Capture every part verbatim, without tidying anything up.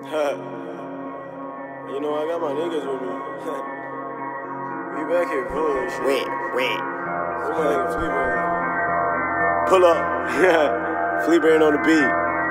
You know, I got my niggas with me. We back here pulling shit. Wait, wait. Where's my nigga FLEABRAIN? Pull up. FLEABRAIN on the beat.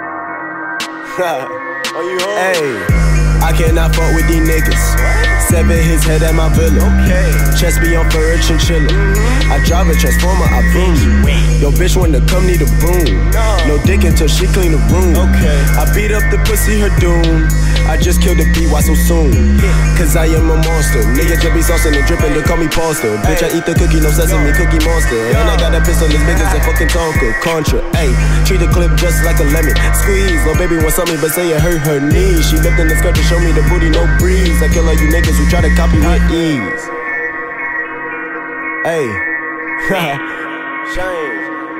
Are you home? Hey, I cannot fuck with these niggas. Sever his head at my villa. Okay. Chest be on for a chinchilla. Mm-hmm. I drive a transformer, I boom. Yo, bitch wanna come need a broom. No. No dick until she clean the room. Okay. I beat up the pussy, her doom. I just killed the beat, why so soon? Cause I am a monster. Nigga just be saucing and dripping, they call me Paulster. Bitch, I eat the cookie, no sesame, cookie monster. And I got a pistol as big as a fucking Tonka. Contra, ayy, treat the clip just like a lemon. Squeeze, little baby wants something, but say it hurt her knees. She lifting the skirt to show me the booty, no breeze. I kill all you niggas who try to copy with ease. Ayy, Shine.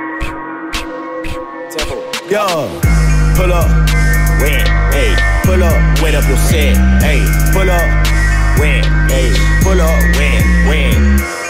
Tempo. yo, pull up. Win, hey, Pull up, wait up your set, hey, pull up, win, hey, pull up. win, win.